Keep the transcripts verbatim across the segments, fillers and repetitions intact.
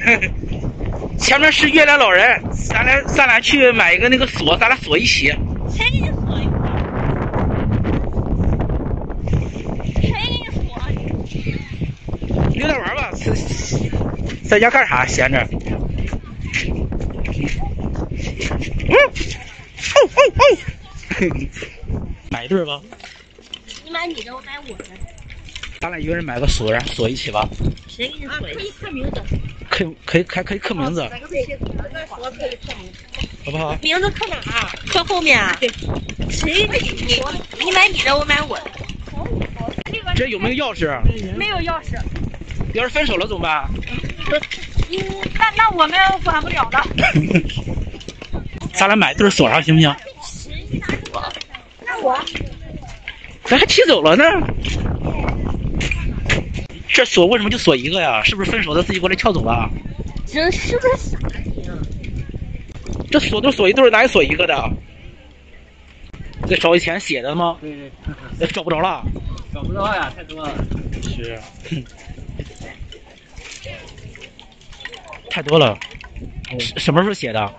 前面是月亮老人，咱俩咱俩去买一个那个锁，咱俩锁一起。 谁给你锁一个？谁给你锁？ 溜达玩吧，在家干啥？闲着。嗯，哦哦哦，买一对吧。 你买你的，我买我的。 咱俩一个人买个锁，然后锁一起吧。 谁给你锁？可以刻名字。 可以可以还可以刻名字。好不好？ 名字刻哪儿？刻后面啊？对。谁给你锁？你买你的，我买我的。 这有没有钥匙？ 没有钥匙。 要是分手了怎么办？ 嗯，那那我们管不了的。 咱俩买对锁上行不行？ 谁拿锁？那我。 咱还提走了呢。这锁为什么就锁一个呀？是不是分手的自己过来撬走了？ 这是不是傻你啊？ 这锁都锁一对，哪有锁一个的？这找以前写的吗？ 对对， 这找不着了。 找不着呀，太多了。 是。太多了。什什么时候写的？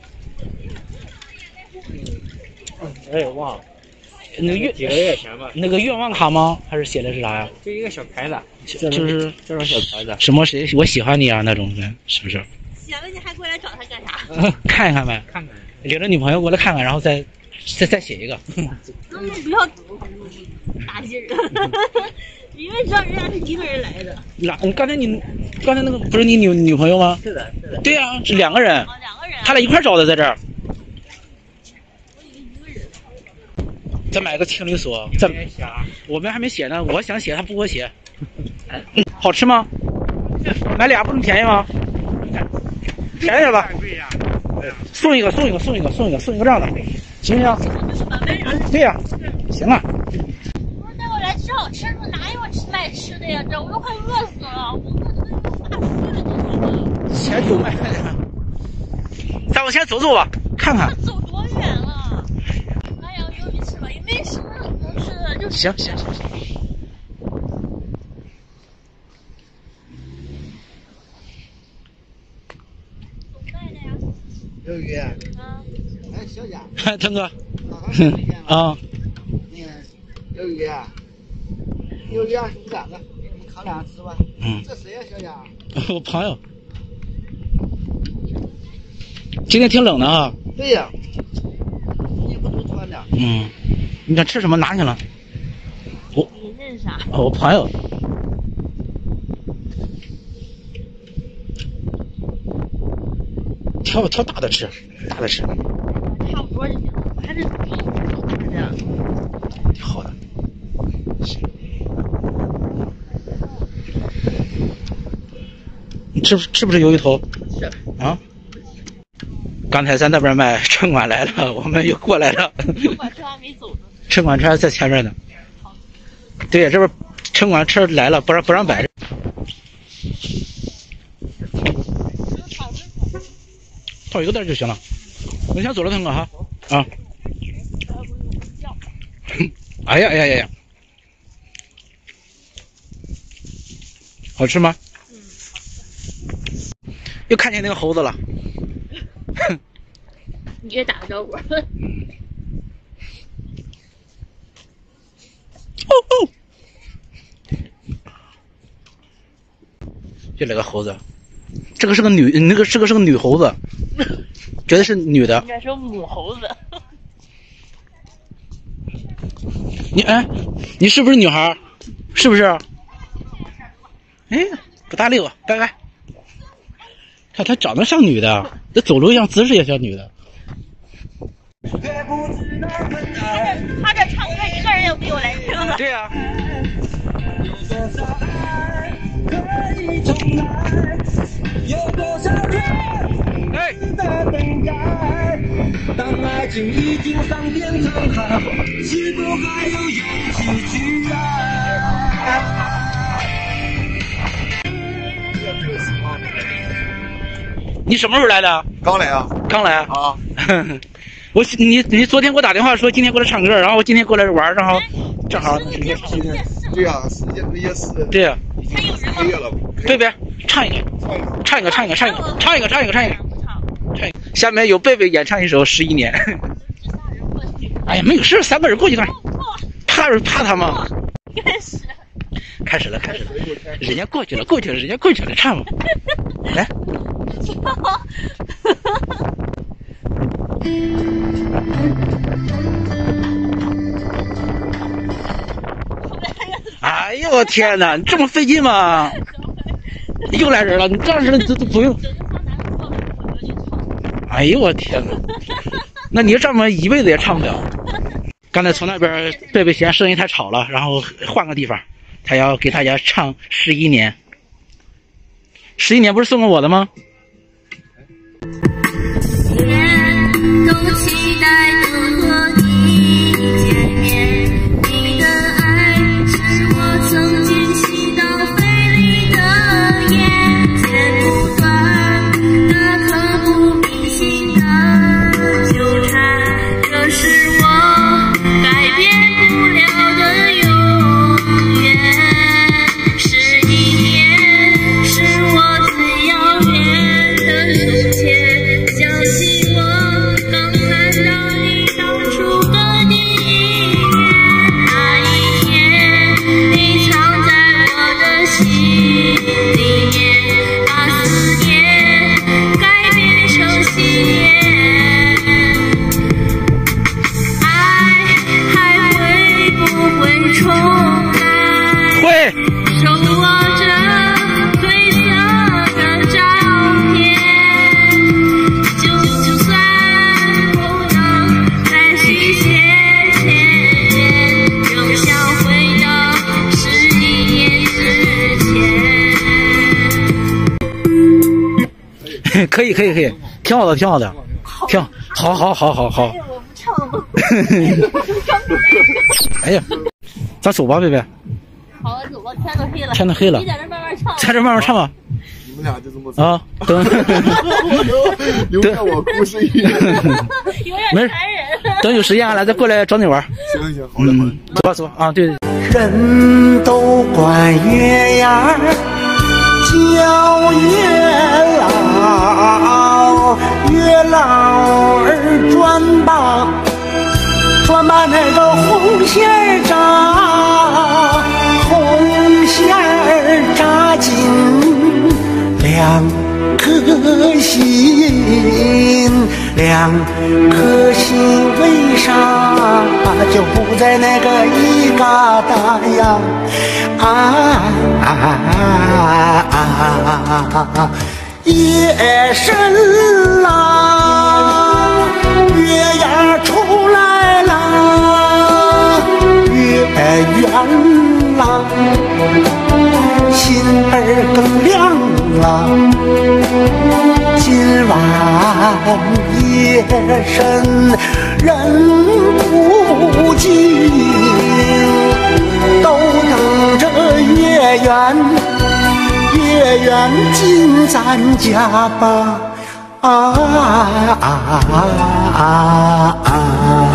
我也忘了。 那个愿几个月前吧。 那个愿望卡吗？还是写的是啥呀？ 就一个小牌子， 就是这种小牌子。 什么谁我喜欢你啊那种的，是不是？ 写了你还过来找他干啥？ 看一看呗， 看看。 领着女朋友过来看看，然后再再再写一个。 能不能不要打击人？因为知道人家是一个人来的。 哪？刚才你刚才那个不是你女女朋友吗？ 是的，是的。 对呀、啊，是两个人。 哦，两个人。 他俩一块找的，在这儿。 我以为一个人。 再买个情侣锁。再我们还没写呢，我想写，他不给我写。好吃吗？买俩不能便宜吗？便宜点吧。送一个，送一个，送一个，送一个，送一个这样的，行不行？对呀、啊，行啊。 不是带我来吃好吃的，哪有吃卖吃的呀？这我都快饿死了，我饿的都发疯了。 前有卖的，再往前走走吧，看看。 走多远了？哎呀，有鱼吃吧，也没什么能吃的，就行行行行。 鱿鱼， 啊， 哎，小贾， 腾哥， 啊， 啊， 那个鱿鱼啊，鱿鱼啊，是两个，给你们烤两个吃吧。 嗯， 这谁呀，小贾？ 我朋友。今天挺冷的啊。 对呀，衣服都穿的。 嗯，你想吃什么拿去了？我你认识啥？ 哦，我朋友。挑挑大的吃，大的吃。 差不多就行了，还是挺大的。 好的。你吃吃不吃鱿鱼头？ 是。 啊？刚才在那边卖，城管来了，我们又过来了。 城管车还没走呢。 城管车在前面呢。对呀，这边城管车来了，不让不让摆。套一个袋就行了。我先走了，腾哥哈。啊。哎呀哎呀哎呀！好吃吗？嗯。又看见那个猴子了。 你给打个招呼。 哦哦。又来个猴子，这个是个女，那个这个是个女猴子，觉得是女的。 应该是母猴子。 你哎，你是不是女孩？是不是？哎，不搭理我，拜拜。看她长得像女的，这走路一样，姿势也像女的。 他这他这唱歌一个人也没有来听的。 对呀、啊。哎。当爱情已经桑田沧海，是否还有勇气去爱？你什么时候来的？ 刚来啊。 刚来啊。 我你你昨天给我打电话说今天过来唱歌，然后我今天过来玩，然后正好。 对呀，世界杯也是。 对呀。 还有人吗？ 月了。 贝贝。 唱一个，唱一个，唱一个，唱一个，唱一个，唱一个，唱一个，唱一个。下面由贝贝演唱一首《十一年》。哎呀，没有事，三个人过去干啥？怕怕他吗？ 开始， 开始了，开始了。人家过去了，过去了，人家过去了，唱吧。来。哎呦我天哪，你这么费劲吗？又来人了，你这样式的都都不用。哎呦我天哪，那你这么一辈子也唱不了。刚才从那边贝贝嫌声音太吵了，然后换个地方，他要给大家唱《十一年》。十一年不是送给我的吗？ 都期待着和你见面，你的爱是我曾经吸到肺里的烟，剪不断那刻骨铭心的纠缠，这是我改变不了的永远。十一年是我最遥远的从前，相信我刚看到你当初的第一眼，那一天你藏在我的心里面，把思念改变成信念，爱还会不会重来？ 会。 手握着褪色的照片，就就算不能再续写前缘，仍想回到十一年之前。 可以可以可以，挺好的挺好的，挺好，好好好好好。 我不唱了。 哎呀，咱走吧，贝贝。 好，走吧，天都黑了。 天都黑了， 你在这慢慢唱。 在这慢慢唱吧。 你们俩就这么走啊，等留下我故事一样。 有点残忍。 等有时间啊，来再过来找你玩。 行行，好嘞好嘞。 走吧走吧啊，对。 人都管月牙叫月老，月老儿转吧，转把那个红线儿扎，红线儿扎进两颗心，两颗心为啥就不在那个一疙瘩呀？啊啊啊！夜深了，月牙出来了，月圆了，心儿更亮了。今晚夜深人不静，都等着月圆，月圆进咱家吧，啊啊啊啊！